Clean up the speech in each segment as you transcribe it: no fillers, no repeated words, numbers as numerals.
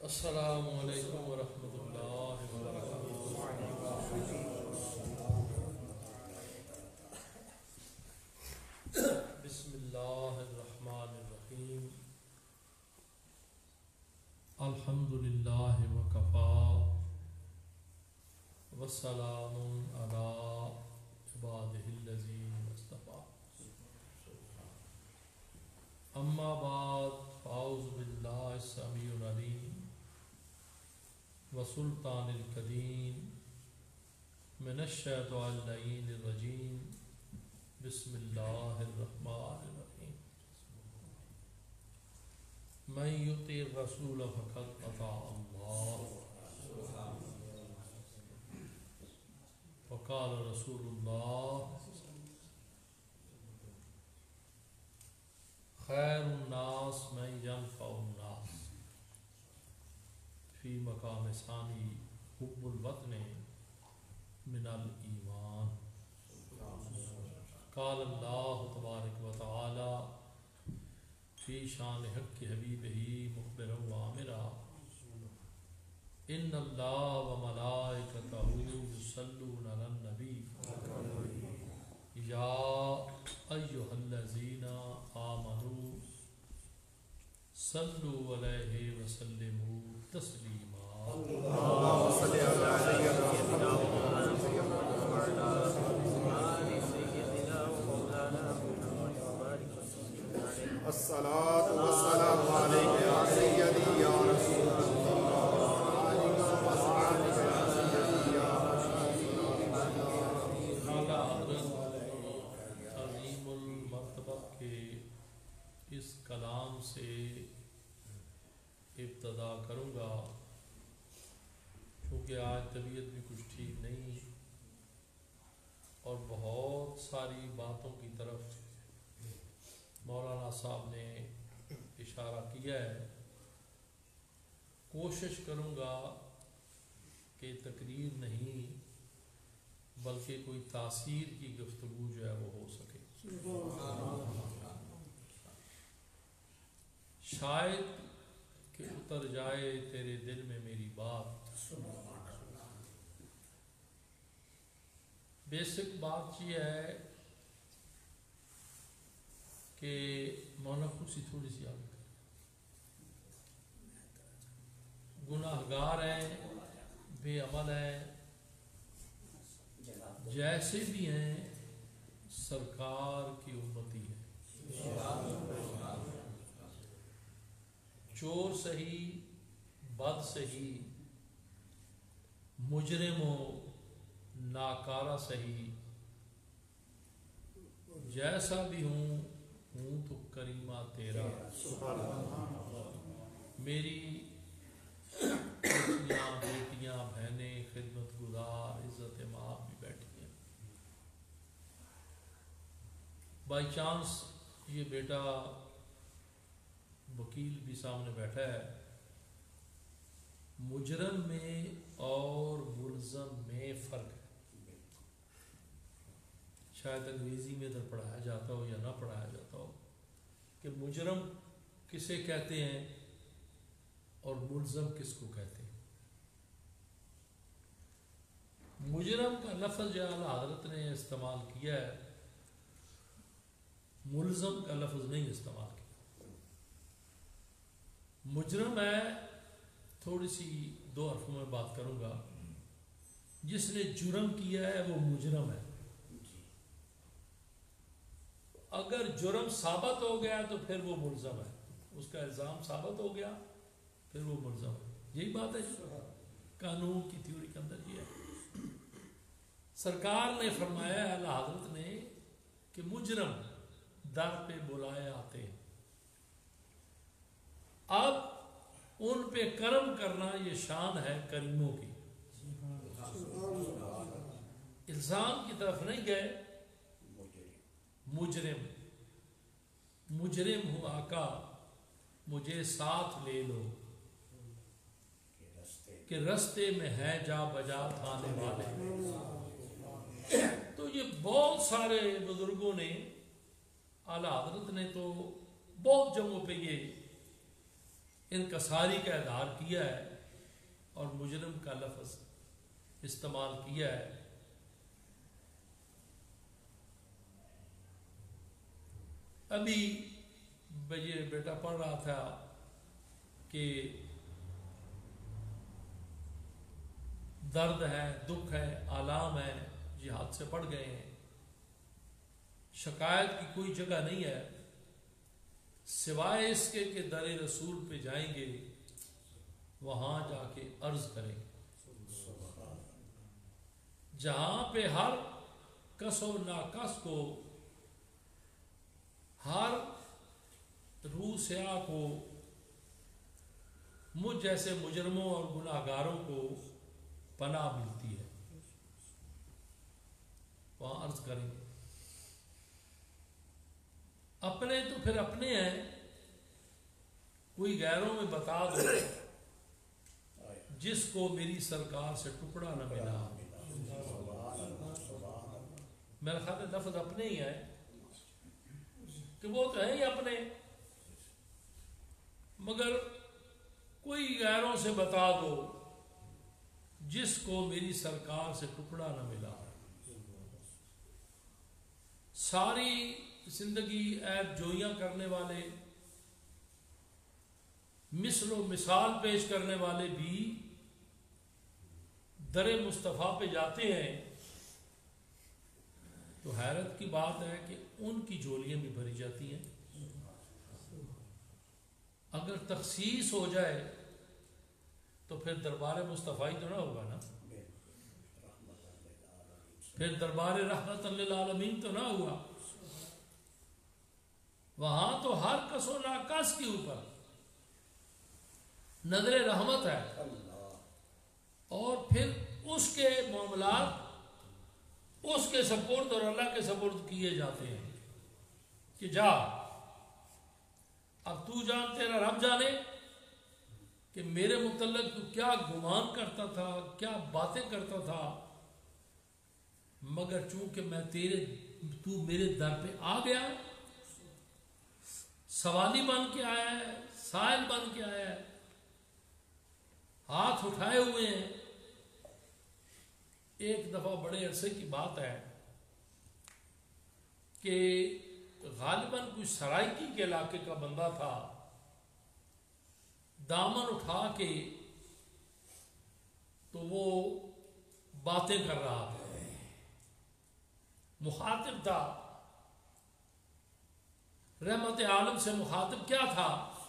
السلام علیکم ورحمۃ اللہ وبرکاتہ۔ بسم اللہ الرحمن الرحیم۔ الحمد للہ وکفی والسلام علی عبادہ الذین اصطفی، اما بعد فاعوذ باللہ السمیع العلیم وسلطان القدیم من الشیطان اللعین الرجیم، بسم اللہ الرحمن الرحیم۔ من یطع الرسول فقد اطاع اللہ، وقال رسول اللہ خیر الناس من ینفع الناس، فی مقام ثانی حب الوطن من الایمان۔ قال اللہ تبارک و تعالی فی شان حق حبیبہ مخبرا و آمرا، ان اللہ و ملائکتہ یصلون علی النبی یا ایھا الذین آمنوا صلوا علیہ وسلموا تسلیما۔ اللهم صل على سيدنا محمد وعلى آل سيدنا ومولانا محمد وبارك وسلم عليه۔ الصلاة والسلام عليك يا سيدي يا رسول الله، وعليك وأصحابك يا سيدي يا رسول الله۔ اعلیٰ حضرت عظیم المرتبہ کے اس کلام سے ابتدا کروں گا، کیونکہ آج طبیعت بھی کچھ ٹھیک نہیں اور بہت ساری باتوں کی طرف مولانا صاحب نے اشارہ کیا ہے۔ کوشش کروں گا کہ تقریر نہیں بلکہ کوئی تاثیر کی گفتگو جو ہے وہ ہو سکے۔ شاید کہ اتر جائے تیرے دل میں میری بات۔ بیسک بات یہ ہے کہ مولانا کرسی تھوڑی سی آگے کریں۔ گناہ گار ہیں، بے عمل ہیں، جیسے بھی ہیں سرکار کی امتی ہے۔ چور سہی، بد سہی، مجرم و ناکارہ سہی، جیسا بھی ہوں تو کریمہ تیرا۔ میری بیٹیاں بہنیں خدمت گزار عزت مآب بھی بیٹھی ہیں۔ بائی چانس یہ بیٹا وکیل بھی سامنے بیٹھا ہے۔ مجرم میں اور ملزم میں فرق ہے۔ شاید انگریزی میں ادھر پڑھایا جاتا ہو یا نہ پڑھایا جاتا ہو کہ مجرم کسے کہتے ہیں اور ملزم کس کو کہتے ہیں۔ مجرم کا لفظ جو اعلیٰ حضرت نے استعمال کیا ہے، ملزم کا لفظ نہیں استعمال کیا۔ مجرم ہے، تھوڑی سی دو حرفوں میں بات کروں گا، جس نے جرم کیا ہے وہ مجرم ہے۔ اگر جرم ثابت ہو گیا تو پھر وہ ملزم ہے، اس کا الزام ثابت ہو گیا پھر وہ ملزم ہے۔ یہی بات ہے جو قانون کی تھیوری کے اندر یہ ہے۔ سرکار نے فرمایا، اعلیٰ حضرت نے، کہ مجرم در پہ بلائے آتے ہیں، اب ان پہ کرم کرنا یہ شان ہے کریموں کی۔ الزام کی طرف نہیں گئے۔ مجرم ہوں آقا مجھے ساتھ لے لو، کہ رستے میں ہے جا بجا تھانے والے۔ تو یہ بہت سارے بزرگوں نے، اعلیٰ حضرت نے تو بہت جگہوں پہ یہ انکساری کا اظہار کیا ہے اور مجرم کا لفظ استعمال کیا ہے. ابھی یہ بیٹا پڑھ رہا تھا کہ درد ہے، دکھ ہے، آلام ہے، جہاد سے پڑ گئے ہیں، شکایت کی کوئی جگہ نہیں ہے سوائے اس کے کہ در رسول پہ جائیں گے، وہاں جا کے عرض کریں گے. جہاں پہ ہر کس و ناکس کو، ہر روح سیاہ کو، مجھ جیسے مجرموں اور گناہ گاروں کو پناہ ملتی ہے، وہاں عرض کریں گے. اپنے تو پھر اپنے ہیں، کوئی غیروں میں بتا دو جس کو میری سرکار سے ٹکڑا نہ ملا. میرا خیال ہے لفظ اپنے ہی ہے کہ وہ تو ہے ہی اپنے، مگر کوئی غیروں سے بتا دو جس کو میری سرکار سے ٹکڑا نہ ملا. ساری زندگی عیب جوئیاں کرنے والے، مثل و مثال پیش کرنے والے بھی در مصطفیٰ پہ جاتے ہیں تو حیرت کی بات ہے کہ ان کی جولیاں بھی بھری جاتی ہیں. اگر تخصیص ہو جائے تو پھر دربار مصطفیٰ تو نہ ہوگا نا، پھر دربار رحمت للعالمین تو نہ ہوا. وہاں تو ہر کس و ناکس کے اوپر نظر رحمت ہے، اور پھر اس کے معاملات اس کے سپرد اور اللہ کے سپرد کیے جاتے ہیں کہ جا اب تو جان، تیرا رب جانے کہ میرے متعلق تو کیا گمان کرتا تھا، کیا باتیں کرتا تھا، مگر چونکہ میں تو میرے در پہ آ گیا، سوالی بن کے آیا ہے، سائل بن کے آیا ہے، ہاتھ اٹھائے ہوئے ہیں. ایک دفعہ بڑے عرصے کی بات ہے کہ غالباً کوئی سرائکی کے علاقے کا بندہ تھا، دامن اٹھا کے تو وہ باتیں کر رہا تھا، مخاطب تھا. رحمت عالم سے مخاطب کیا تھا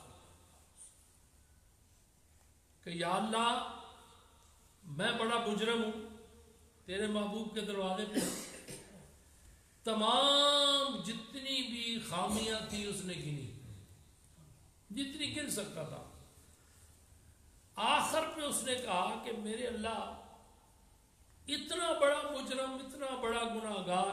کہ یا اللہ میں بڑا مجرم ہوں، تیرے محبوب کے دروازے پہ تمام جتنی بھی خامیاں تھی اس نے گنی، جتنی گن سکتا تھا. آخر پہ اس نے کہا کہ میرے اللہ، اتنا بڑا مجرم، اتنا بڑا گناہگار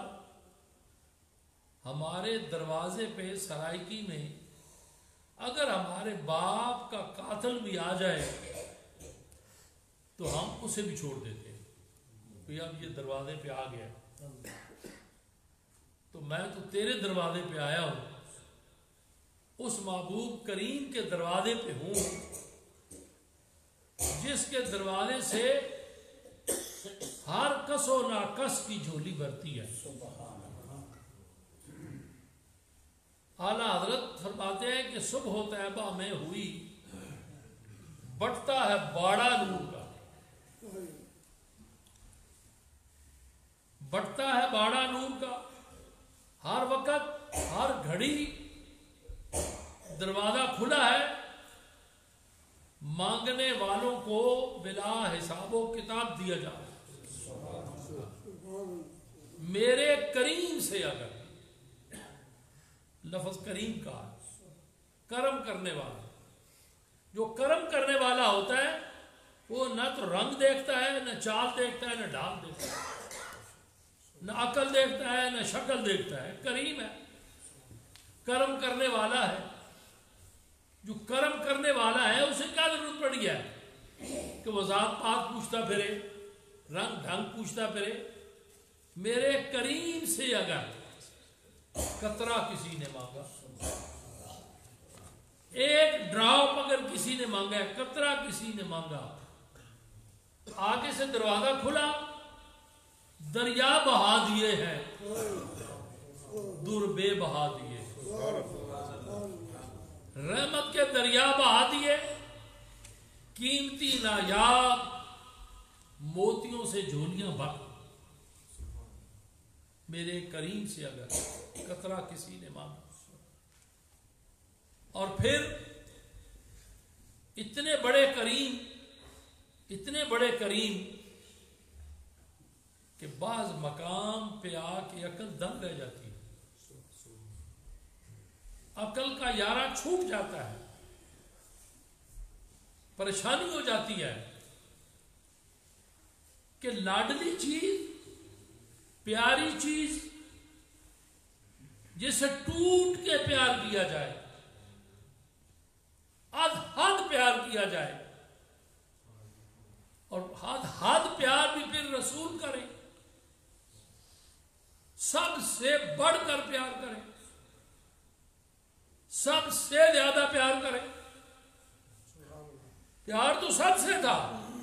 ہمارے دروازے پہ سرائکی میں اگر ہمارے باپ کا قاتل بھی آ جائے تو ہم اسے بھی چھوڑ دیتے ہیں. اب یہ دروازے پہ آ گیا تو میں تو تیرے دروازے پہ آیا ہوں، اس محبوب کریم کے دروازے پہ ہوں جس کے دروازے سے ہر کس و ناکس کی جھولی بھرتی ہے. اعلیٰ حضرت فرماتے ہیں کہ صبح طیبہ میں ہوئی، بٹتا ہے باڑا نور کا، بٹتا ہے باڑا نور کا، ہر وقت ہر گھڑی دروازہ کھلا ہے، مانگنے والوں کو بلا حساب و کتاب دیا جا رہا ہے. میرے کریم سے، اگر لفظ کریم کا کرم کرنے والا، جو کرم کرنے والا ہوتا ہے وہ نہ تو رنگ دیکھتا ہے، نہ چال دیکھتا ہے، نہ ڈھال دیکھتا ہے، نہ عقل دیکھتا ہے، نہ شکل دیکھتا ہے. کریم ہے، کرم کرنے والا ہے. جو کرم کرنے والا ہے اسے کیا ضرورت پڑی ہے کہ وہ ذات پات پوچھتا پھرے، رنگ ڈھنگ پوچھتا پھرے. میرے کریم سے اگر قطرہ کسی نے مانگا، ایک ڈراپ اگر کسی نے مانگا ہے، قطرہ کسی نے مانگا، آگے سے دروازہ کھلا، دریا بہا دیے ہیں، دور بے بہا دیے، رحمت کے دریا بہا دیے، قیمتی نایاب موتیوں سے جھولیاں بھر، میرے کریم سے اگر قطرہ کسی نے مانگا، اور پھر اتنے بڑے کریم کہ بعض مقام پہ آ کے عقل دنگ رہ جاتی ہے، عقل کا یارہ چھوٹ جاتا ہے، پریشانی ہو جاتی ہے کہ لاڈلی چیز، پیاری چیز جسے ٹوٹ کے پیار کیا جائے، حد پیار کیا جائے، اور حد پیار بھی پھر رسول کرے، سب سے بڑھ کر پیار کرے، سب سے زیادہ پیار کرے۔ پیار تو سب سے تھا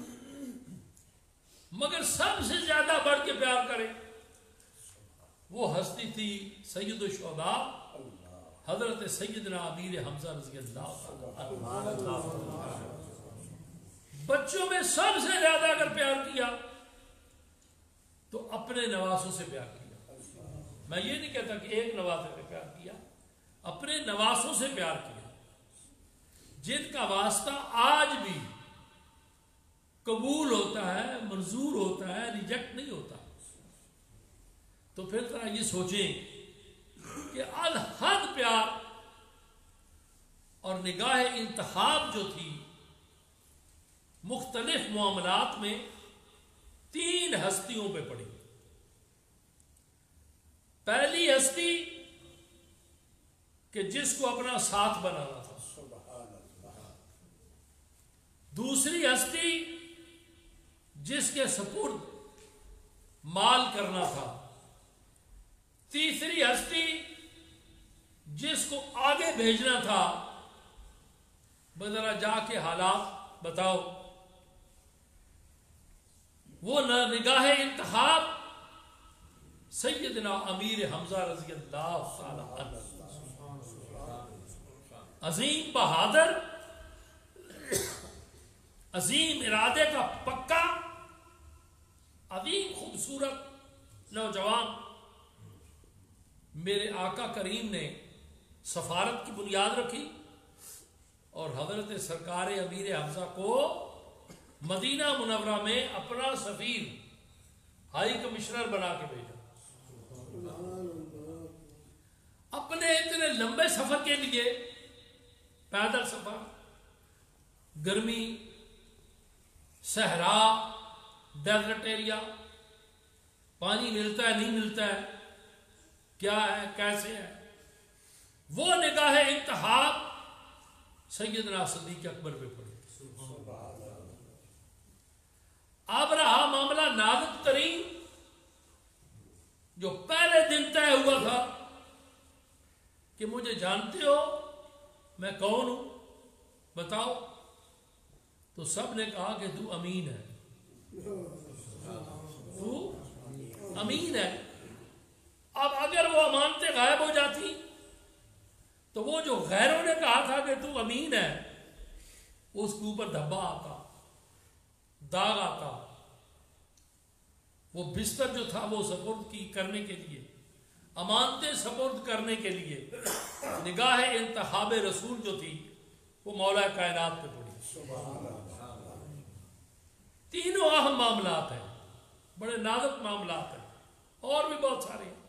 مگر سب سے زیادہ بڑھ کے پیار کرے، وہ ہستی تھی سید الشہداء حضرت سیدنا امیر حمزہ رضی اللہ عنہ۔ بچوں میں سب سے زیادہ اگر پیار کیا تو اپنے نواسوں سے پیار کیا، میں یہ نہیں کہتا کہ ایک نواسے سے پیار کیا، اپنے نواسوں سے پیار کیا، جن کا واسطہ آج بھی قبول ہوتا ہے، منظور ہوتا ہے، ریجیکٹ نہیں ہوتا۔ تو پھر ذرا یہ سوچیں کہ الحد پیار اور نگاہ انتخاب جو تھی مختلف معاملات میں 3 ہستیوں پہ پڑی۔ پہلی ہستی کہ جس کو اپنا ساتھ بنانا تھا، دوسری ہستی جس کے سپرد مال کرنا تھا، تیسری ہستی جس کو آگے بھیجنا تھا، ذرا جا کے حالات بتاؤ۔ وہ نگاہ انتخاب سیدنا امیر حمزہ رضی اللہ تعالی عنہ، عظیم بہادر، عظیم ارادے کا پکا، عظیم خوبصورت نوجوان، میرے آقا کریم نے سفارت کی بنیاد رکھی اور حضرت سرکار امیر حمزہ کو مدینہ منورہ میں اپنا سفیر، ہائی کمشنر بنا کے بھیجا۔ اپنے اتنے لمبے سفر کے لیے پیدل سفر، گرمی، صحرا، ڈیزرٹ ایریا، پانی ملتا ہے نہیں ملتا ہے، کیا ہے کیسے ہے، وہ نگاہ انتخاب سیدنا صدیق اکبر پہ پڑی۔ اب رہا معاملہ نازک ترین جو پہلے دن طے ہوا تھا کہ مجھے جانتے ہو میں کون ہوں، بتاؤ، تو سب نے کہا کہ تو امین ہے، تو امین ہے۔ اب اگر وہ امانتیں غائب ہو جاتی تو وہ جو غیروں نے کہا تھا کہ تو امین ہے، اس کے اوپر دھبا آتا، داغ آتا۔ وہ بستر جو تھا وہ سپرد کی کرنے کے لیے، امانتیں سپرد کرنے کے لیے نگاہ انتخاب رسول جو تھی وہ مولا کائنات پہ پڑی۔ تینوں اہم معاملات ہیں، بڑے نازک معاملات ہیں، اور بھی بہت سارے ہیں۔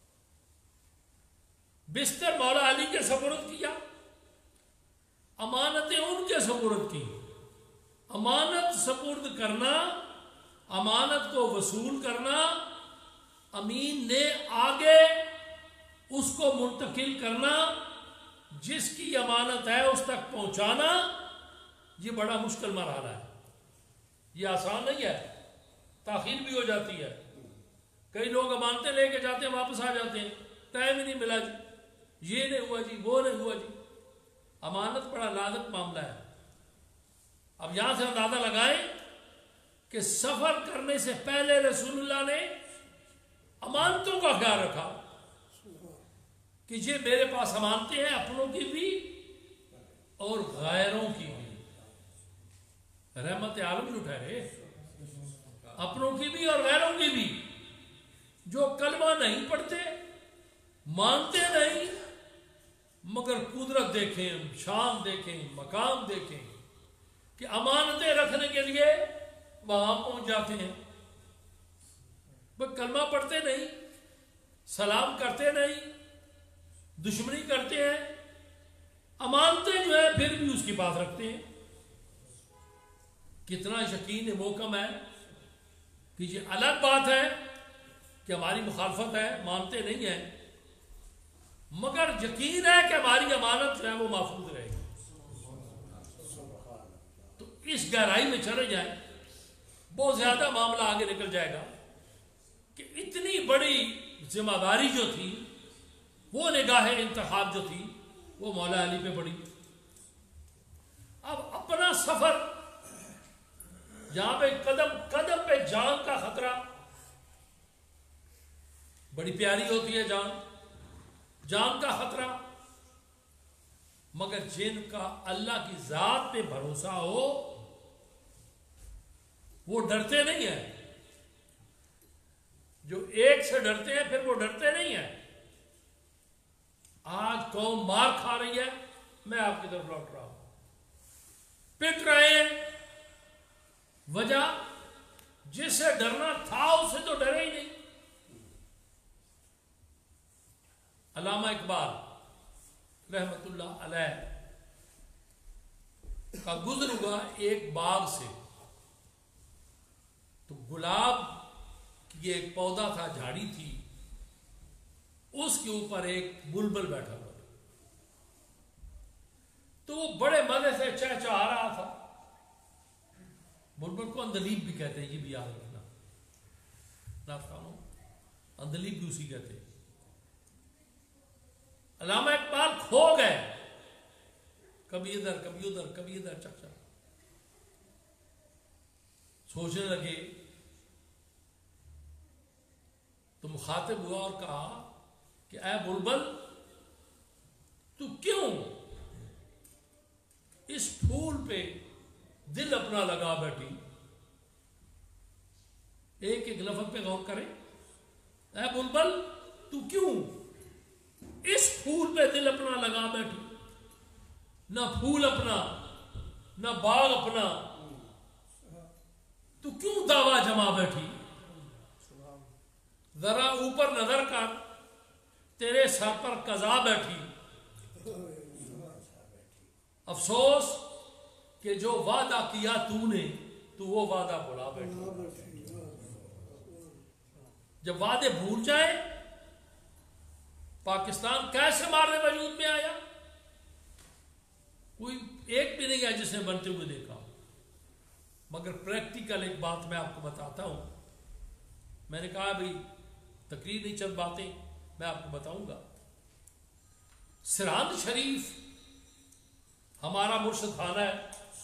بستر مولا علی کے سپرد کیا، امانتیں ان کے سپرد کی۔ امانت سپرد کرنا، امانت کو وصول کرنا، امین نے آگے اس کو منتقل کرنا، جس کی امانت ہے اس تک پہنچانا، یہ بڑا مشکل مرحلہ ہے، یہ آسان نہیں ہے، تاخیر بھی ہو جاتی ہے۔ کئی لوگ امانتیں لے کے جاتے ہیں، واپس آ جاتے ہیں، ٹائم ہی نہیں ملا جی، یہ نہیں ہوا جی، وہ نہیں ہوا جی۔ امانت بڑا نازک معاملہ ہے. اب یہاں سے اندازہ لگائیں کہ سفر کرنے سے پہلے رسول اللہ نے امانتوں کا خیال رکھا کہ یہ میرے پاس امانتیں ہیں، اپنوں کی بھی اور غیروں کی بھی. رحمت عالم جو ٹھہرے، اپنوں کی بھی اور غیروں کی بھی. جو کلمہ نہیں پڑھتے، مانتے نہیں، مگر قدرت دیکھیں، شان دیکھیں، مقام دیکھیں کہ امانتیں رکھنے کے لیے وہاں پہنچ جاتے ہیں. وہ کلمہ پڑھتے نہیں، سلام کرتے نہیں، دشمنی کرتے ہیں، امانتیں جو ہے پھر بھی اس کی بات رکھتے ہیں. کتنا یقین محکم ہے کہ یہ الگ بات ہے کہ ہماری مخالفت ہے، مانتے نہیں ہیں، مگر یقین ہے کہ ہماری امانت جو ہے وہ محفوظ رہے گی. تو اس گہرائی میں چلے جائیں، بہت زیادہ معاملہ آگے نکل جائے گا کہ اتنی بڑی ذمہ داری جو تھی، وہ نگاہ انتخاب جو تھی، وہ مولا علی پہ پڑی. اب اپنا سفر جہاں پہ قدم قدم پہ جان کا خطرہ، بڑی پیاری ہوتی ہے جان کا خطرہ، مگر جن کا اللہ کی ذات پہ بھروسہ ہو وہ ڈرتے نہیں ہیں. جو ایک سے ڈرتے ہیں پھر وہ ڈرتے نہیں ہیں. آج قوم مار کھا رہی ہے، میں آپ کی طرف لوٹ رہا ہوں، پٹ رہے ہیں. وجہ جس سے ڈرنا تھا اس سے تو ڈرے ہی نہیں. علامہ اقبال رحمت اللہ علیہ کا گزر ہوا ایک باغ سے، تو گلاب کی ایک پودا تھا، جھاڑی تھی، اس کے اوپر ایک بلبل بیٹھا ہوا تھا. تو وہ بڑے مزے سے چہچہا رہا تھا. بلبل کو اندلیب بھی کہتے ہیں، یہ بھی یاد رکھنا، نافرمانوں، اندلیب بھی اسی کہتے ہیں. علامہ اقبال کھو گئے، کبھی ادھر کبھی ادھر کبھی ادھر، چک چک سوچنے لگے. تو مخاطب ہوا اور کہا کہ اے بلبل، تو کیوں اس پھول پہ دل اپنا لگا بیٹھی؟ ایک ایک لفظ پہ غور کریں. اے بلبل، تو کیوں اس پھول پہ دل اپنا لگا بیٹھی؟ نہ پھول اپنا، نہ باغ اپنا، تو کیوں دعویٰ جما بیٹھی؟ ذرا اوپر نظر کر، تیرے سر پر قضا بیٹھی. افسوس کہ جو وعدہ کیا تو نے، تو وہ وعدہ بھلا بیٹھی. جب وعدے بھول جائے، پاکستان کیسے مارنے وجود میں آیا؟ کوئی ایک بھی نہیں ہے جس نے بنتے ہوئے دیکھا. مگر پریکٹیکل ایک بات میں آپ کو بتاتا ہوں. میں نے کہا بھائی تقریر نہیں، چند باتیں میں آپ کو بتاؤں گا. سرہند شریف ہمارا مرشد خانہ ہے.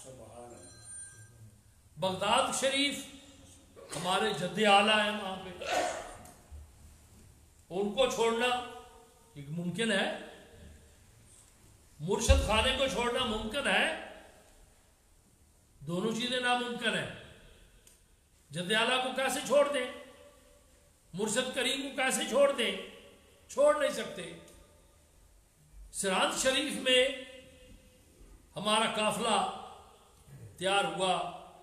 بغداد شریف ہمارے جد اعلیٰ ہیں، وہاں پہ ان کو چھوڑنا ایک ممکن ہے، مرشد خانے کو چھوڑنا ممکن ہے، دونوں چیزیں ناممکن ہیں. جد اعلیٰ کو کیسے چھوڑ دیں؟ مرشد کریم کو کیسے چھوڑ دیں؟ چھوڑ نہیں سکتے. سرہند شریف میں ہمارا قافلہ تیار ہوا،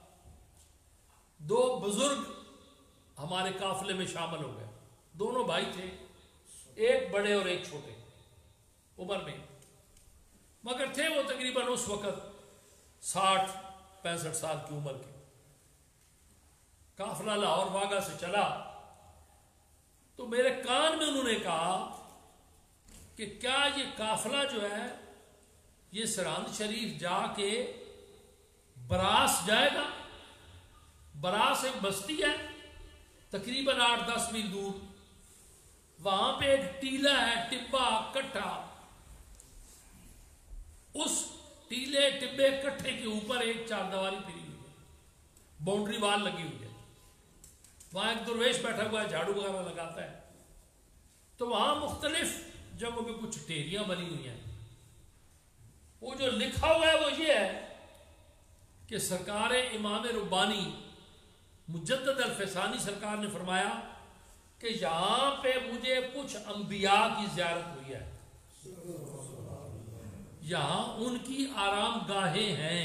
دو بزرگ ہمارے قافلے میں شامل ہو گئے. دونوں بھائی تھے، ایک بڑے اور ایک چھوٹے عمر میں، مگر تھے وہ تقریباً اس وقت 60-65 سال کی عمر کے. قافلہ لاہور واگا سے چلا تو میرے کان میں انہوں نے کہا کہ کیا یہ قافلہ جو ہے یہ سرہند شریف جا کے براس جائے گا؟ براس ایک بستی ہے تقریباً 8-10 میل دور، وہاں پہ ایک ٹیلا ہے، ٹبا کٹھا. उस टीले टिब्बे कट्ठे के ऊपर एक चारदीवारी फिरी हुई है, बाउंड्री वाल लगी हुई है, वहां एक दुर्वेश बैठा हुआ है, झाड़ू वगैरह लगाता है। तो वहां मुख्तलिफ जगहों पे कुछ टेरियां बनी हुई हैं। वो जो लिखा हुआ है वो ये है कि सरकार इमाम रुब्बानी मुजद्दद अल-फैसानी सरकार ने फरमाया कि यहां पे मुझे कुछ अंबिया की ज़ियारत हुई है, यहां उनकी आराम गाहें हैं।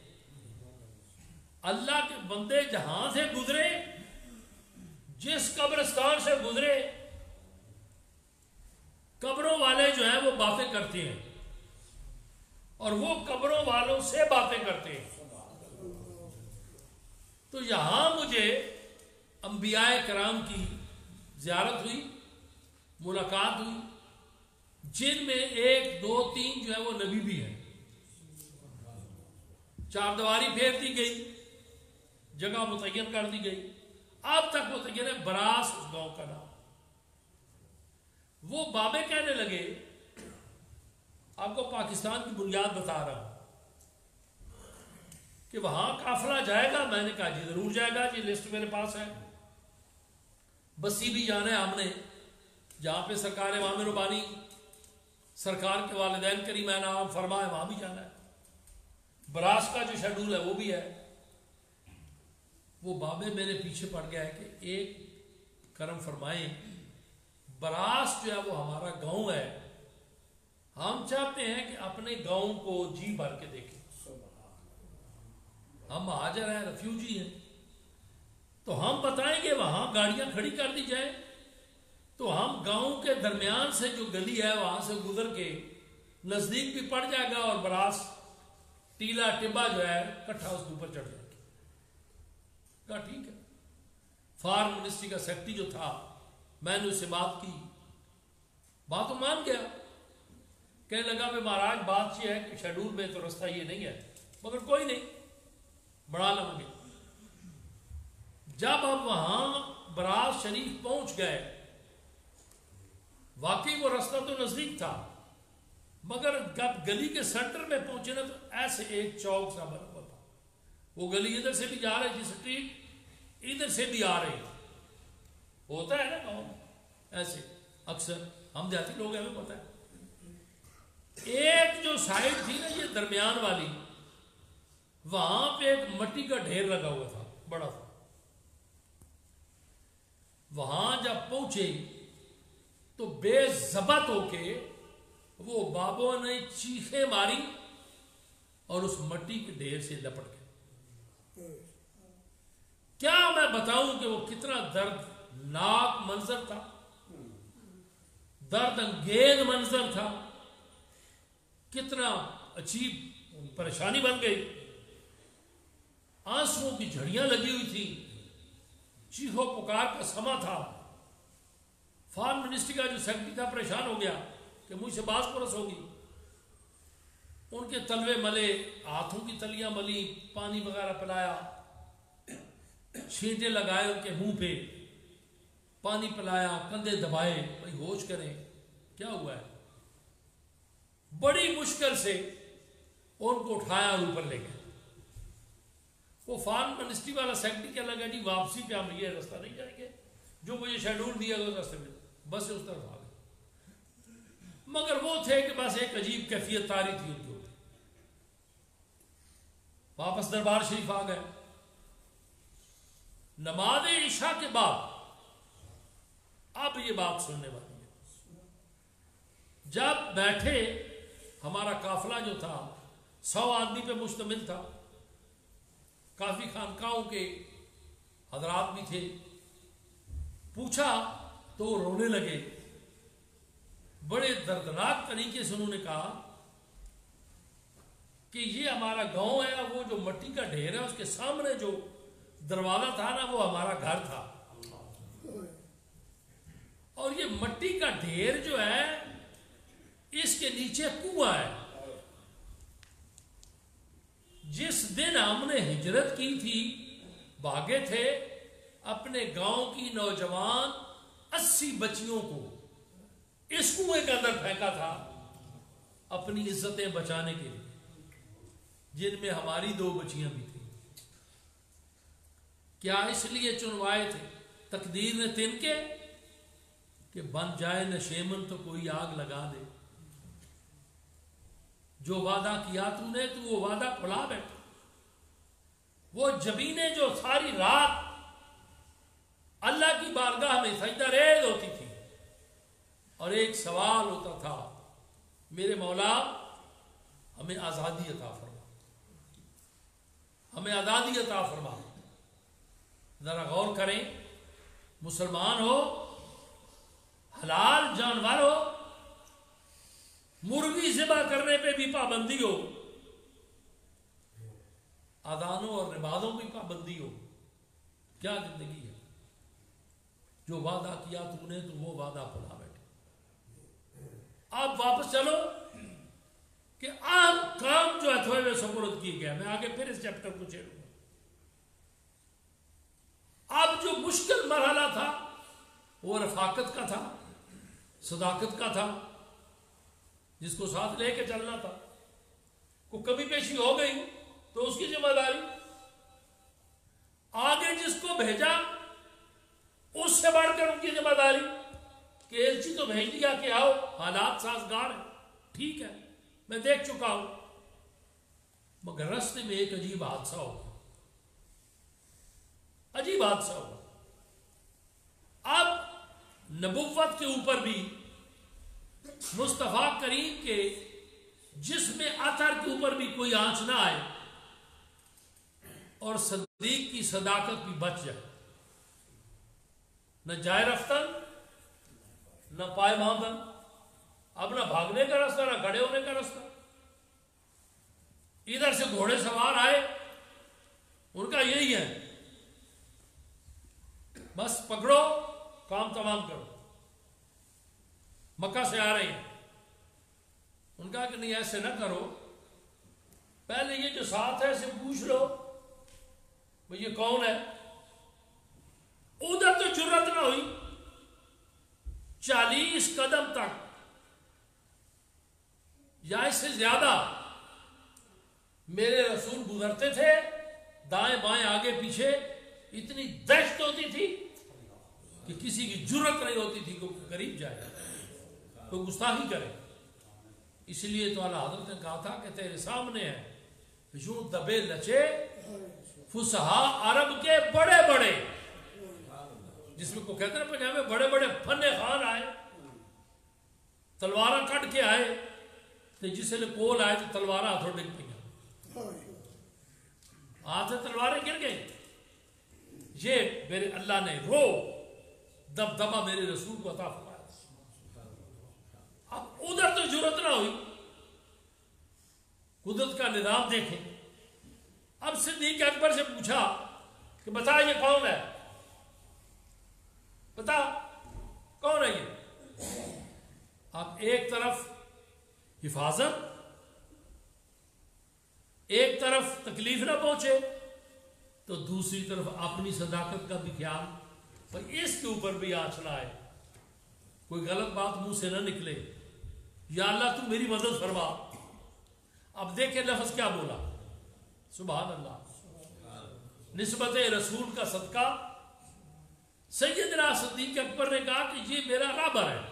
अल्लाह के बंदे जहां से गुजरे, जिस कब्रिस्तान से गुजरे, कब्रों वाले जो हैं वो बातें करते हैं और वो कब्रों वालों से बातें करते हैं। तो यहां मुझे अंबियाए कराम की ज़ियारत हुई, मुलाकात हुई, जिनमें 1, 2, 3 जो है वो नबी भी हैं। चारदीवारी फेर दी गई, जगह मुतय्यन कर दी गई। अब तक मुतय्यन है बरास उस गांव का नाम। वो बाबे कहने लगे, आपको पाकिस्तान की बुनियाद बता रहा हूं कि वहां काफिला जाएगा। मैंने कहा जी जरूर जाएगा, जी लिस्ट मेरे पास है। बस्सी भी जाना है हमने, जहां पे सरकार इमाम रुब्बानी सरकार के वालिदैन करीम नाम फरमा है, वहां भी जाना है। बरास का जो शेड्यूल है वो भी है। वो बाबे मेरे पीछे पड़ गया है कि एक करम फरमाए, बरास जो है वो हमारा गांव है, हम चाहते हैं कि अपने गांव को जी भर के देखें। हम हाजिर हैं, रेफ्यूजी हैं, तो हम बताएंगे वहां गाड़ियां खड़ी कर दी जाए, तो हम गांव के दरमियान से जो गली है वहां से गुजर के नजदीक भी पड़ जाएगा और बरास टीला टिब्बा जो है इकट्ठा उसके ऊपर चढ़ जाएगा। कहा ठीक है। फॉरेन मिनिस्ट्री का सेक्रेटरी जो था, मैंने उससे बात की, बात तो मान गया। कहने लगा भाई महाराज बात ये है कि शेड्यूल में तो रास्ता ये नहीं है, मगर कोई नहीं, बढ़ा लेंगे। जब हम वहां बरास शरीफ पहुंच गए, वाकई वो रास्ता तो नजदीक था, मगर जब गली के सेंटर में पहुंचे ना तो ऐसे एक चौक सा बना हुआ था। वो गली इधर से भी जा रही थी स्ट्रीट, इधर से भी आ रही। होता है ना गाँव ऐसे, अक्सर हम जाती लोग हमें पता है। एक जो साइड थी ना ये दरमियान वाली, वहां पे एक मट्टी का ढेर लगा हुआ था, बड़ा था। वहां जब पहुंचे तो बेज़बत होके वो बाबों ने चीखें मारी और उस मट्टी के ढेर से लपट गए। क्या मैं बताऊं कि वो कितना दर्दनाक मंजर था, दर्द अंगेज मंजर था, कितना अजीब परेशानी बन गई। आंसुओं की झड़ियां लगी हुई थी, चीखो पुकार का समा था। फॉरेन मिनिस्ट्री का जो सेक्रेटरी था परेशान हो गया कि मुझसे बात परस होगी। उनके तलवे मले, हाथों की तलियां मली, पानी वगैरह पिलाया, छींटे लगाए उनके मुंह पे, पानी पिलाया, कंधे दबाए, भाई होश करें क्या हुआ है। बड़ी मुश्किल से उनको उठाया और ऊपर ले गए। वो फॉरेन मिनिस्ट्री वाला सेक्रेटरी क्या लगा जी वापसी पे हम ये रास्ता नहीं जाएंगे, जो मुझे शेड्यूल दिया गया रास्ते में, बस उस तरफ आ गए। मगर वो थे कि बस एक अजीब कैफियत तारी थी उनके ऊपर। वापस दरबार शरीफ आ गए। नमाज इशा के बाद अब ये बात सुनने वाली है। जब बैठे, हमारा काफिला जो था 100 आदमी पे मुश्तमिल था, काफी खानकाहों के हजरात भी थे। पूछा तो रोने लगे। बड़े दर्दनाक तरीके से उन्होंने कहा कि ये हमारा गांव है, वो जो मट्टी का ढेर है उसके सामने जो दरवाजा था ना वो हमारा घर था, और ये मट्टी का ढेर जो है इसके नीचे कुआं है। जिस दिन हमने हिजरत की थी, भागे थे, अपने गांव की नौजवान 80 बच्चियों को इस कुएं के अंदर फेंका था اپنی عزتیں بچانے کے لیے، جن میں ہماری 2 بچیاں بھی تھیں. کیا اس لیے چنوائے تھے تقدیر نے تن کے کہ بن جائے نشیمن تو کوئی آگ لگا دے؟ جو وعدہ کیا تو نے تو وہ وعدہ بھلا بیٹھا. وہ جبینیں جو ساری رات اللہ کی بارگاہ میں سجدہ ریز ہوتی تھی اور ایک سوال ہوتا تھا، میرے مولا ہمیں آزادی عطا فرما، ہمیں آزادی عطا فرما. ذرا غور کریں، مسلمان ہو، حلال جانور ہو، مرغی ذبح کرنے پہ بھی پابندی ہو، اذانوں اور نمازوں بھی پابندی ہو، کیا زندگی ہے؟ جو وعدہ کیا تو نے تو وہ وعدہ بھلا بیٹھے. آپ واپس چلو کہ عام کام جو ہے تھوڑے میں سپرد کی گیا. میں آگے پھر اس چیپٹر کو چھیڑوں گا. اب جو مشکل مرحلہ تھا وہ رفاقت کا تھا، صداقت کا تھا، جس کو ساتھ لے کے چلنا تھا. کو کمی پیشی ہو گئی تو اس کی ذمہ داری. آگے جس کو بھیجا اس سے بڑھ کر ان کی ذمہ داری کہ ایلچی تو بھیج دیا کہ آؤ، حالات سازگار ہیں، ٹھیک ہے میں دیکھ چکا ہوں. مگر راستے میں ایک عجیب حادثہ ہو، عجیب حادثہ ہو. اب نبوت کے اوپر بھی مصطفیٰ کریم کے جسم اطہر کے اوپر بھی کوئی آنچ نہ آئے اور صدیق کی صداقت بھی بچ جائے. نہ جائے رفتن، نہ پائے ماندن. اب نہ بھاگنے کا راستہ، نہ کھڑے ہونے کا راستہ. ادھر سے گھوڑے سوار آئے، ان کا یہی ہے بس پکڑو کام تمام کرو. مکہ سے آ رہے ہیں، ان کا کہ نہیں ایسے نہ کرو، پہلے یہ جو ساتھ ہے اسے پوچھ لو بھئی یہ کون ہے. ادھر تو جرت نہ ہوئی. 40 قدم تک یا اس سے زیادہ میرے رسول گزرتے تھے، دائیں بائیں آگے پیچھے. اتنی دہشت ہوتی تھی کہ کسی کی جرت نہیں ہوتی تھی کہ قریب جائے، کوئی گستاخی کرے. اس لیے تو اعلیٰ حضرت نے کہا تھا کہ تیرے سامنے ہے یوں دبے لچے فصحا عرب کے بڑے بڑے، جس میں کو کہتے ہیں پنجاب میں بڑے بڑے فن خان آئے، تلوارہ کٹ کے آئے تو جسے نے کول آئے تو تلوارہ ہاتھوں ڈگ پہ ہاتھ سے تلواریں گر گئی. یہ میرے اللہ نے رو دبدبا میرے رسول کو عطا فرمایا. اب ادھر تو جرت نہ ہوئی. قدرت کا نظام دیکھیں. اب صدیق اکبر سے پوچھا کہ بتا یہ کون ہے، بتا کون ہے یہ. اب ایک طرف حفاظت، ایک طرف تکلیف نہ پہنچے، تو دوسری طرف اپنی صداقت کا بھی خیال، اور اس کے اوپر بھی آنچ نہ آئے، کوئی غلط بات منہ سے نہ نکلے. یا اللہ تو میری مدد فرما. اب دیکھیں لفظ کیا بولا، سبحان اللہ. نسبت رسول کا صدقہ سیدنا صدیق اکبر نے کہا کہ یہ میرا رابر ہے،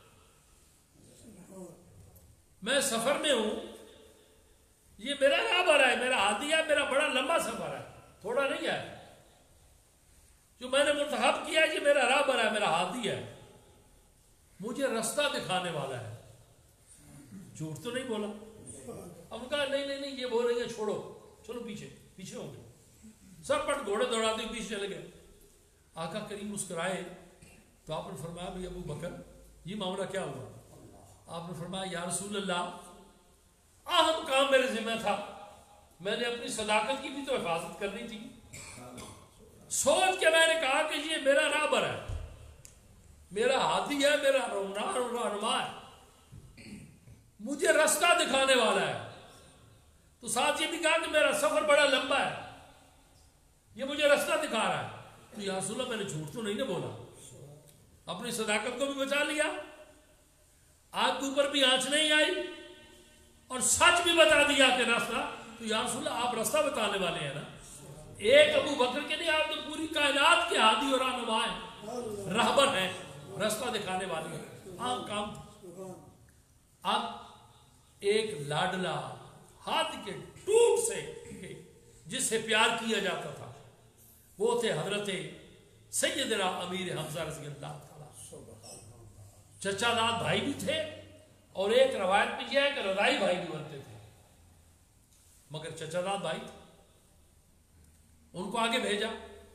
میں سفر میں ہوں، یہ میرا رابر ہے، میرا ہادی ہے، میرا بڑا لمبا سفر ہے، تھوڑا نہیں ہے. جو میں نے منتخب کیا یہ میرا رابر ہے، میرا ہادی ہے، مجھے راستہ دکھانے والا ہے. جھوٹ تو نہیں بولا. اب ان کہا نہیں نہیں نہیں یہ بول رہی ہے چھوڑو، چلو پیچھے پیچھے ہو گئے. سب پٹ گھوڑے دوڑاتے پیچھے چلے گئے. آقا کریم مسکرائے تو آپ نے فرمایا بھائی ابو بکر یہ معاملہ کیا ہوا؟ آپ نے فرمایا یا رسول اللہ اہم کام میرے ذمہ تھا، میں نے اپنی صداقت کی بھی تو حفاظت کرنی تھی. سوچ کے میں نے کہا کہ یہ میرا رابر ہے، میرا ہادی ہے، میرا رہنما ہے، مجھے راستہ دکھانے والا ہے. تو ساتھ یہ بھی کہا کہ میرا سفر بڑا لمبا ہے، یہ مجھے راستہ دکھا رہا ہے. تو یا رسول اللہ میں نے جھوٹ تو نہیں نہ بولا، اپنی صداقت کو بھی بچا لیا، آگ کے اوپر بھی آنچ نہیں آئی، اور سچ بھی بتا دیا کہ راستہ، تو یا رسول اللہ آپ راستہ بتانے والے ہیں نا، ایک ابو بکر کے نہیں، آپ تو پوری کائنات کے ہادی اور رہنما ہیں، رہبر ہیں، راستہ دکھانے والے ہیں، عام کام تھا۔ اب ایک لاڈلا ہاتھ کے ٹوٹ سے جس سے پیار کیا جاتا تھا وہ تھے حضرت سیدنا امیر حمزہ رضی اللہ تعالیٰ، چچا داد بھائی بھی تھے، اور ایک روایت میں یہ ہے کہ رضائی بھائی بھی بنتے تھے، مگر چچا داد بھائی تھے۔ ان کو آگے بھیجا،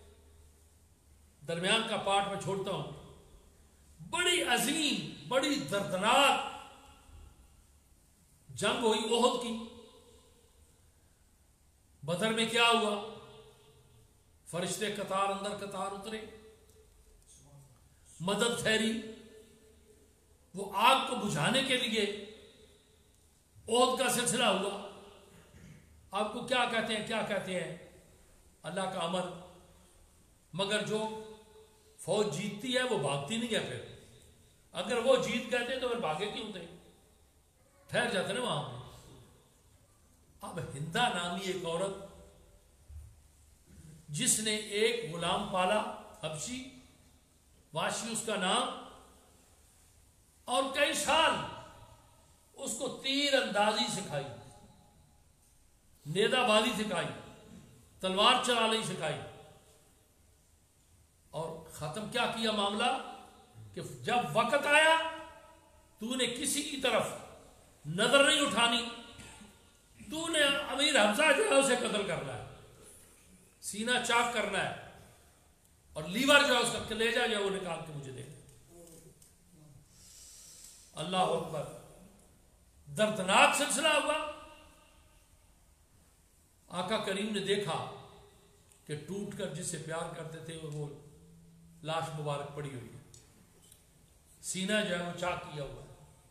درمیان کا پارٹ میں چھوڑتا ہوں، بڑی عظیم بڑی دردناک جنگ ہوئی احد کی۔ بدر میں کیا ہوا؟ فرشتے قطار اندر قطار اترے، مدد ٹھہری، وہ آگ کو بجھانے کے لیے احد کا سلسلہ ہوا۔ آپ کو کیا کہتے ہیں اللہ کا امر، مگر جو فوج جیتتی ہے وہ بھاگتی نہیں ہے، پھر اگر وہ جیت گئے تھے تو پھر بھاگے کیوں تھے، ٹھہر جاتے نا وہاں پہ۔ اب ہندا نامی ایک عورت جس نے ایک غلام پالا حبشی، واشی اس کا نام، اور کئی سال اس کو تیر اندازی سکھائی، نیزہ بازی سکھائی، تلوار چلانی سکھائی، اور ختم کیا کیا معاملہ کہ جب وقت آیا تو نے کسی کی طرف نظر نہیں اٹھانی، تو نے امیر حمزہ جو ہے اسے قتل کرنا ہے، سینہ چاک کرنا ہے، اور لیور جو ہے اس کا کلیجہ جو ہے وہ نکال کے مجھے دے دے۔ اللہ اکبر، دردناک سلسلہ ہوا۔ آقا کریم نے دیکھا کہ ٹوٹ کر جس سے پیار کرتے تھے وہ لاش مبارک پڑی ہوئی ہے، سینہ جو ہے وہ چاک کیا ہوا ہے،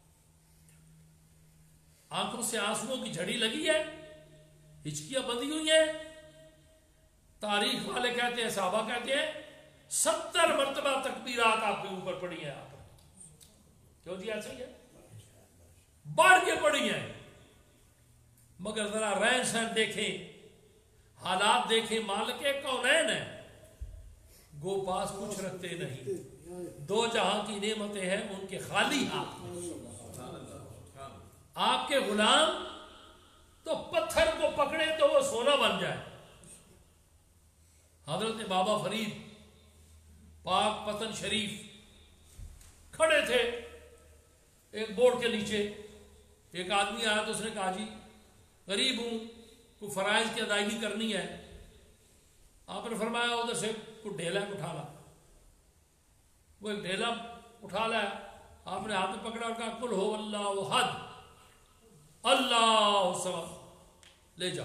آنکھوں سے آنسوؤں کی جھڑی لگی ہے، ہچکیاں بندھی ہوئی ہیں۔ تاریخ والے کہتے ہیں، صحابہ کہتے ہیں 70 مرتبہ تکبیرات آپ کے اوپر پڑی ہیں، آپ کیوں جی ایسا ہی ہے، بڑھ کے پڑی ہیں، مگر ذرا رہن سہن دیکھیں، حالات دیکھیں، مالک کونین ہیں، گو پاس کچھ رکھتے نہیں، دو جہاں کی نعمتیں ہیں ان کے خالی ہاتھ میں۔ آپ کے غلام تو پتھر کو پکڑے تو وہ سونا بن جائے۔ حضرت بابا فرید پاک پتن شریف کھڑے تھے ایک بورڈ کے نیچے، ایک آدمی آیا تو اس نے کہا جی غریب ہوں، کوئی فرائض کی ادائیگی کرنی ہے۔ آپ نے فرمایا ادھر سے کوئی ڈھیلا اٹھا لا، وہ ایک ڈھیلا اٹھا لایا، آپ نے ہاتھ میں پکڑا اور کہا قل ہو اللہ احد اللہ صمد، لے جا۔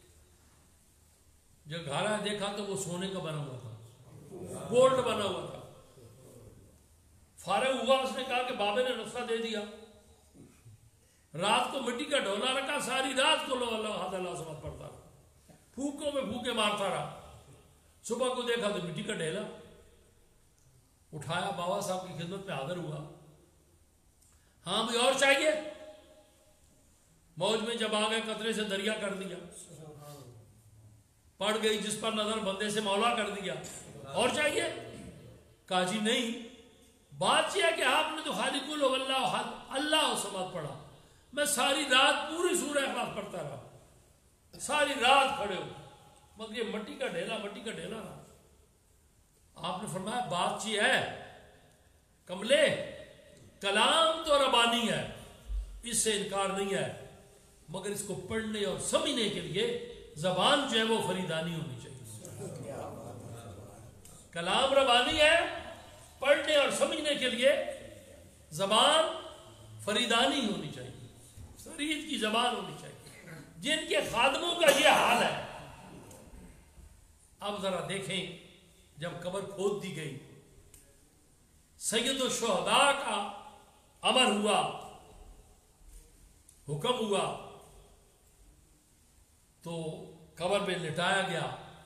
جب گھر آیا دیکھا تو وہ سونے کا بنا ہوا تھا، گولڈ بنا ہوا تھا۔ فارغ ہوا، اس نے کہا کہ بابے نے نسخہ دے دیا، رات کو مٹی کا ڈھولا رکھا، ساری رات کو لو اللہ حد اللہ صمد پڑھتا رہا، پھوکوں میں پھوکے مارتا رہا۔ صبح کو دیکھا تو مٹی کا ڈھیلا اٹھایا، بابا صاحب کی خدمت میں حاضر ہوا۔ ہاں بھی اور چاہیے؟ موج میں جب آ گئے قطرے سے دریا کر دیا، پڑ گئی جس پر نظر بندے سے مولا کر دیا، اور چاہیے؟ کہا جی نہیں، بات یہ ہے کہ آپ نے تو خالی قل ہو اللہ احد اللہ صمد پڑھا، میں ساری رات پوری سورہ اخلاص پڑھتا رہا، ساری رات کھڑے ہو، مگر یہ مٹی کا ڈھیلا رہا۔ آپ نے فرمایا بات یہ ہے کملے، کلام تو ربانی ہے، اس سے انکار نہیں ہے، مگر اس کو پڑھنے اور سمجھنے کے لیے زبان جو ہے وہ فریدانی ہونی چاہیے۔ کلام ربانی ہے، پڑھنے اور سمجھنے کے لیے زبان فریدانی ہونی چاہیے، فرید کی زبان ہونی چاہیے۔ جن کے خادموں کا یہ حال ہے، اب ذرا دیکھیں جب قبر کھود دی گئی، سید الشہداء کا امر ہوا، حکم ہوا، تو قبر میں لٹایا گیا۔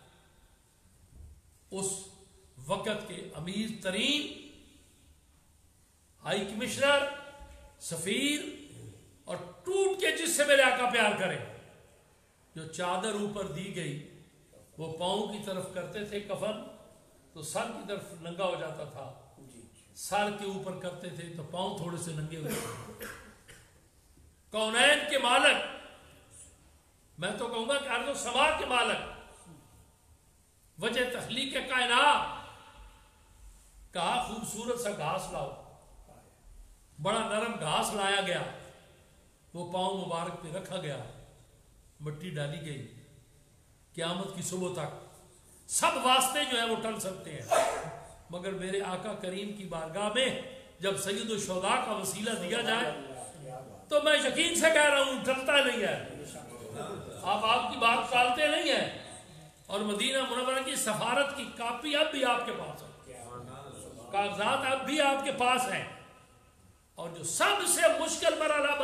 اس وقت کے امیر ترین ہائی کمشنر، سفیر اور ٹوٹ کے جس سے میرے آقا پیار کرے. جو چادر اوپر دی گئی وہ پاؤں کی طرف کرتے تھے کفن تو سر کی طرف ننگا ہو جاتا تھا, سر کے اوپر کرتے تھے تو پاؤں تھوڑے سے ننگے ہو جاتے تھے. کونین کے مالک, میں تو کہوں گا کہ ارض و سما کے مالک, وجہ تخلیق کائنات, کہا خوبصورت سا گھاس لاؤ. بڑا نرم گھاس لایا گیا, وہ پاؤں مبارک پہ رکھا گیا, مٹی ڈالی گئی. قیامت کی صبح تک سب واسطے جو ہیں وہ ٹل سکتے ہیں, مگر میرے آقا کریم کی بارگاہ میں جب سید الشہداء کا وسیلہ دیا جائے تو میں یقین سے کہہ رہا ہوں ٹلتا نہیں ہے. آپ کی بات ٹالتے نہیں ہیں. اور مدینہ منورہ کی سفارت کی کاپی اب بھی آپ کے پاس ہے, کاغذات اب بھی آپ کے پاس ہیں. اور جو سب سے مشکل مرحلہ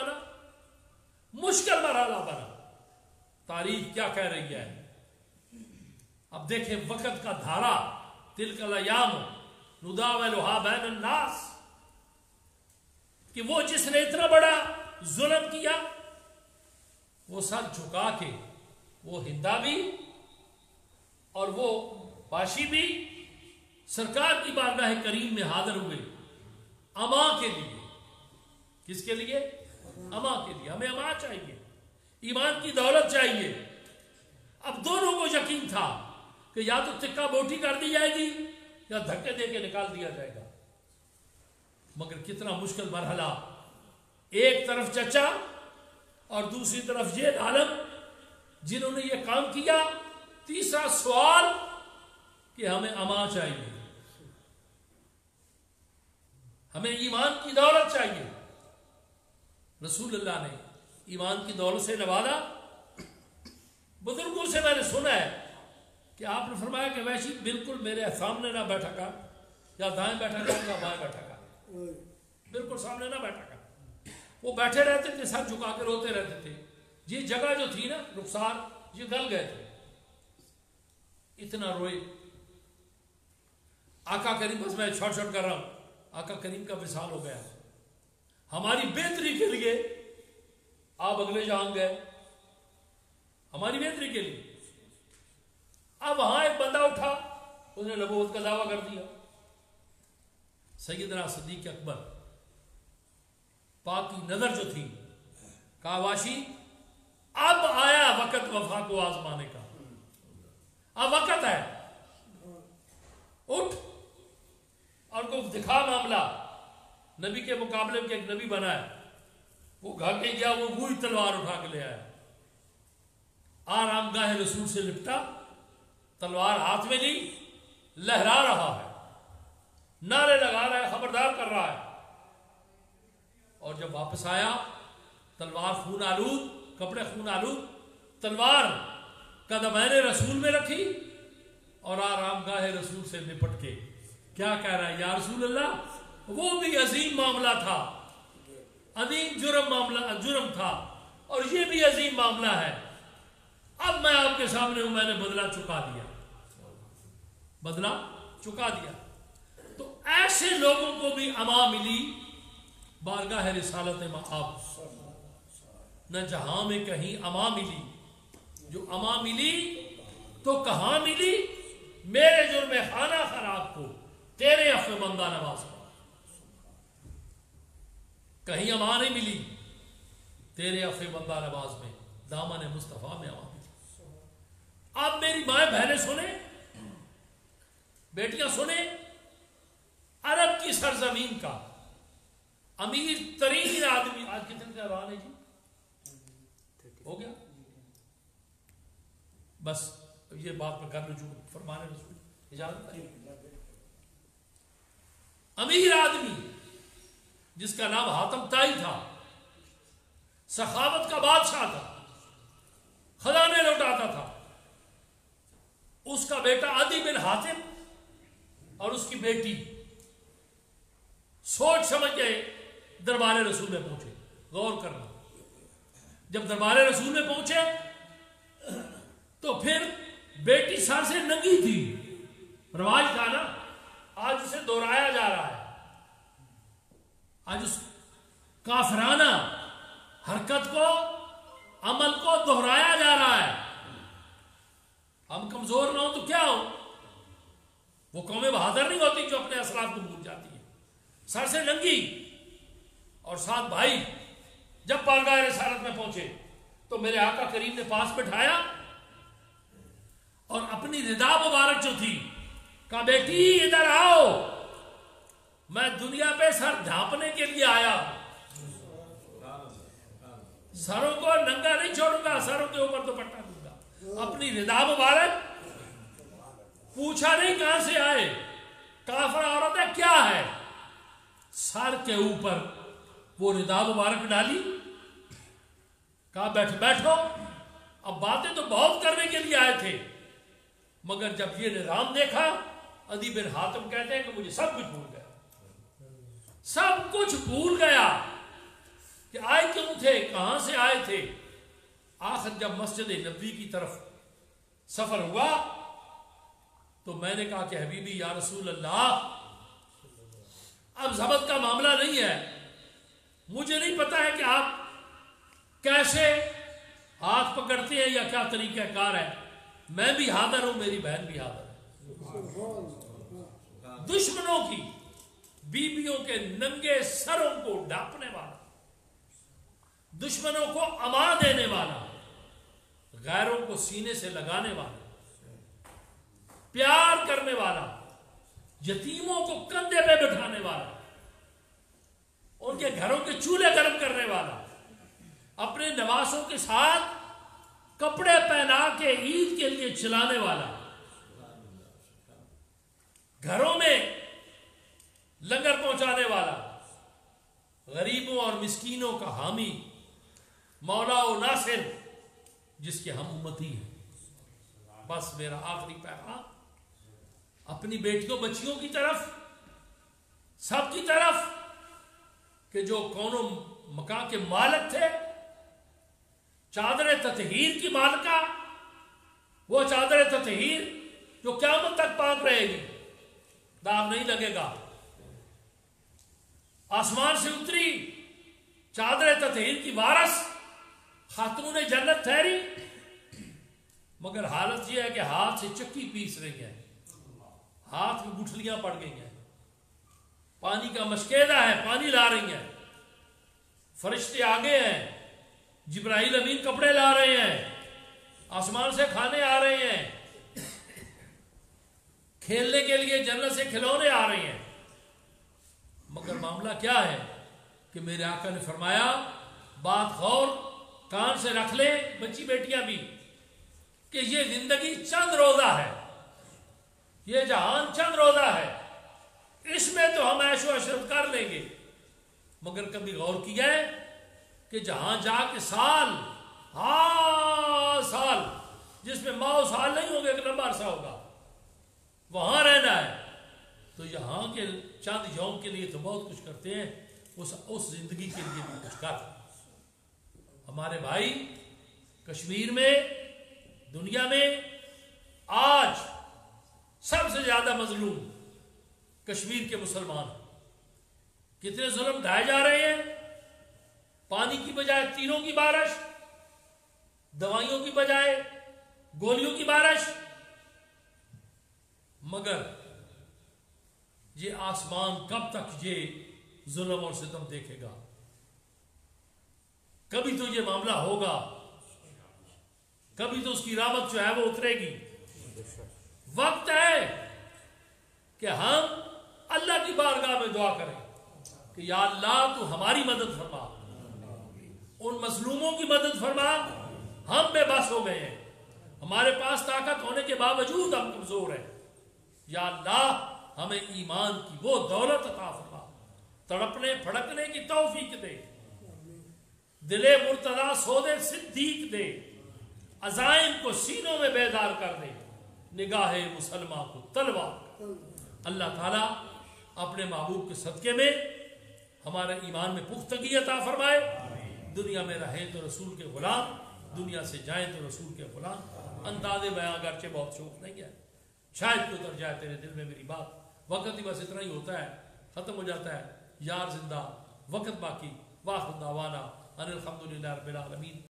بنا, تاریخ کیا کہہ رہی ہے. اب دیکھیں وقت کا دھارا, تلک الایام نداولها بین الناس, کہ وہ جس نے اتنا بڑا ظلم کیا وہ سر جھکا کے, وہ ہندا بھی اور وہ باشی بھی سرکار کی بارگاہ کریم میں حاضر ہوئے اما کے لیے. کس کے لیے؟ اما کے لیے. ہمیں اما چاہیے, ایمان کی دولت چاہیے. اب دونوں کو یقین تھا کہ یا تو تکہ بوٹی کر دی جائے گی یا دھکے دے کے نکال دیا جائے گا. مگر کتنا مشکل مرحلہ, ایک طرف چچا اور دوسری طرف یہ عالم جنہوں نے یہ کام کیا. تیسرا سوال کہ ہمیں اما چاہیے, ہمیں ایمان کی دولت چاہیے. رسول اللہ نے ایمان کی دولت سے نوازا. بزرگوں سے میں نے سنا ہے کہ آپ نے فرمایا کہ ویسی بالکل میرے سامنے نہ بیٹھا کر, یا دائیں بیٹھا کر یا بائیں بیٹھا کر, بالکل سامنے نہ بیٹھا کر. وہ بیٹھے رہتے تھے, سر جھکا کے روتے رہتے تھے. یہ جگہ جو تھی نا رخسار, یہ گل گئے تھے, اتنا روئے. آقا کریم, بس میں چھوٹ کر رہا ہوں, آقا کریم کا وصال ہو گیا. ہماری بہتری کے لیے آپ اگلے جہان گئے, ہماری بہتری کے لیے. اب وہاں ایک بندہ اٹھا, اس نے نبوت کا دعویٰ کر دیا. سیدنا صدیق اکبر پاک کی نظر جو تھی, کہا واشی اب آیا وقت وفا کو آزمانے کا, اب وقت ہے, اٹھ اور کو دکھا معاملہ. نبی کے مقابلے میں ایک نبی بنا ہے, وہ گھر کے گیا, وہ وہی تلوار اٹھا کے لے آیا. آرام گاہ رسول سے لپٹا, تلوار ہاتھ میں لی, لہرا رہا ہے, نعرے لگا رہا ہے, خبردار کر رہا ہے. اور جب واپس آیا تلوار خون آلود, کپڑے خون آلود, تلوار قدمین رسول میں رکھی اور آرام گاہ رسول سے لپٹ کے کیا کہہ رہا ہے, یا رسول اللہ, وہ بھی عظیم معاملہ تھا, عظیم جرم تھا, اور یہ بھی عظیم معاملہ ہے. اب میں آپ کے سامنے ہوں, میں نے بدلہ چکا دیا, بدلہ چکا دیا. تو ایسے لوگوں کو بھی اما ملی بارگاہ رسالت مآب. نہ جہاں میں کہیں اما ملی, جو اما ملی تو کہاں ملی, میرے جرم خانہ خراب کو تیرے عفو بندہ نواز کو. کہیں اما نہیں ملی, تیرے عفو بندہ نواز میں دامن مصطفیٰ میں اما ملی. اب میری مائیں بہنیں سنیں, بیٹیاں سنیں, عرب کی سرزمین کا امیر ترین آدمی, آج کتنے کا اعلان ہے جی, ہو گیا بس, یہ بات میں کر رجوع فرمانے رسول اجازت ہے. امیر آدمی جس کا نام حاتم طائی تھا, سخاوت کا بادشاہ تھا, خزانے لوٹاتا تھا. اس کا بیٹا عدی بن حاتم اور اس کی بیٹی سوچ سمجھ کے دربار رسول میں پہنچے. غور کرنا, جب دربار رسول میں پہنچے تو پھر بیٹی سر سے ننگی تھی, رواج تھا نا, آج اسے دہرایا جا رہا ہے. آج اس کافرانہ حرکت کو عمل کو دہرایا جا رہا ہے. ہم کمزور نہ ہو تو کیا ہو؟ وہ قومیں بہادر نہیں ہوتی جو اپنے اسلاف کو بھول جاتی ہیں. سر سے ننگی اور ساتھ بھائی جب پالگاہ رسالت میں پہنچے تو میرے آقا کریم نے پاس بٹھایا اور اپنی ردا مبارک جو تھی کہا بیٹی ادھر آؤ، میں دنیا پہ سر ڈھانپنے کے لیے آیا، سروں کو ننگا نہیں چھوڑوں گا، سروں کے اوپر دوپٹہ دوں گا. اپنی ردا مبارک، پوچھا نہیں کہاں سے آئے، کافر عورت ہے کیا ہے، سر کے اوپر وہ ردا مبارک ڈالی، کہا بیٹھو. اب باتیں تو بہت کرنے کے لیے آئے تھے، مگر جب یہ نظام دیکھا، عدی بن حاتم کہتے ہیں کہ مجھے سب کچھ بھول گیا، سب کچھ بھول گیا کہ آئے کیوں تھے، کہاں سے آئے تھے. آخر جب مسجد نبوی کی طرف سفر ہوا تو میں نے کہا کہ حبیبی یا رسول اللہ، اب ضبط کا معاملہ نہیں ہے، مجھے نہیں پتا ہے کہ آپ کیسے ہاتھ پکڑتے ہیں یا کیا طریقہ کار ہے، میں بھی حاضر ہوں، میری بہن بھی حاضر ہے. دشمنوں کی بیویوں کے ننگے سروں کو ڈھانپنے والا، دشمنوں کو اما دینے والا، غیروں کو سینے سے لگانے والا، پیار کرنے والا، یتیموں کو کندھے پہ بٹھانے والا، ان کے گھروں کے چولہے گرم کرنے والا، اپنے نواسوں کے ساتھ کپڑے پہنا کے عید کے لیے چلانے والا، گھروں میں لنگر پہنچانے والا، غریبوں اور مسکینوں کا حامی، مولا و ناصر، جس کے ہم امتی ہیں. بس میرا آخری پیغام اپنی بیٹیوں بچیوں کی طرف، سب کی طرف، کہ جو کونوں مکان کے مالک تھے، چادر تطہیر کی مالکہ، وہ چادر تطہیر جو قیامت تک پاک رہے گی، داغ نہیں لگے گا. آسمان سے اتری چادر تطہیر کی وارث خاتون جنت ٹھہری، مگر حالت یہ ہے کہ ہاتھ سے چکی پیس رہی ہے، ہاتھ میں گٹھلیاں پڑ گئی ہیں، پانی کا مشکیدہ ہے، پانی لا رہی ہیں، فرشتے آگے ہیں، جبرائیل امین کپڑے لا رہے ہیں، آسمان سے کھانے آ رہے ہیں، کھیلنے کے لیے جنت سے کھلونے آ رہے ہیں. مگر معاملہ کیا ہے کہ میرے آقا نے فرمایا، بات غور کان سے رکھ لیں بچی بیٹیاں بھی، کہ یہ زندگی چند روزہ ہے، یہ جہان چند روزہ ہے، اس میں تو ہم عیش و عشرت کر لیں گے، مگر کبھی غور کیا ہے کہ جہاں جا کے سال سال، جس میں ماہ سال نہیں ہوگا، ایک لمبا عرصہ ہوگا، وہاں رہنا ہے، تو یہاں کے چند یوم کے لیے تو بہت کچھ کرتے ہیں، اس زندگی کے لیے بھی کچھ کر. ہمارے بھائی کشمیر میں، دنیا میں آج سب سے زیادہ مظلوم کشمیر کے مسلمان، کتنے ظلم ڈھائے جا رہے ہیں، پانی کی بجائے تیروں کی بارش، دوائیوں کی بجائے گولیوں کی بارش. مگر یہ آسمان کب تک یہ ظلم اور ستم دیکھے گا؟ کبھی تو یہ معاملہ ہوگا، کبھی تو اس کی رحمت جو ہے وہ اترے گی. وقت ہے کہ ہم اللہ کی بارگاہ میں دعا کریں کہ یا اللہ تو ہماری مدد فرما، ان مظلوموں کی مدد فرما. ہم بے بس ہو گئے ہیں، ہمارے پاس طاقت ہونے کے باوجود ہم کمزور ہیں. یا اللہ ہمیں ایمان کی وہ دولت عطا فرما، تڑپنے پھڑکنے کی توفیق دے، دل مرتضی سودے صدیق دے، عزائم کو سینوں میں بیدار کر دے، نگاہ مسلمہ کو تلوار. اللہ تعالیٰ اپنے محبوب کے صدقے میں ہمارے ایمان میں پختگی عطا فرمائے. دنیا میں رہیں تو رسول کے غلام، دنیا سے جائیں تو رسول کے غلام. انداز بیان اگرچہ بہت شوق نہیں ہے، شاید کوئی اتر جائے تیرے دل میں میری بات. وقت ہی بس اتنا ہی ہوتا ہے، ختم ہو جاتا ہے. یار زندہ، وقت باقی. واخر دعوانا الحمدللہ رب العالمین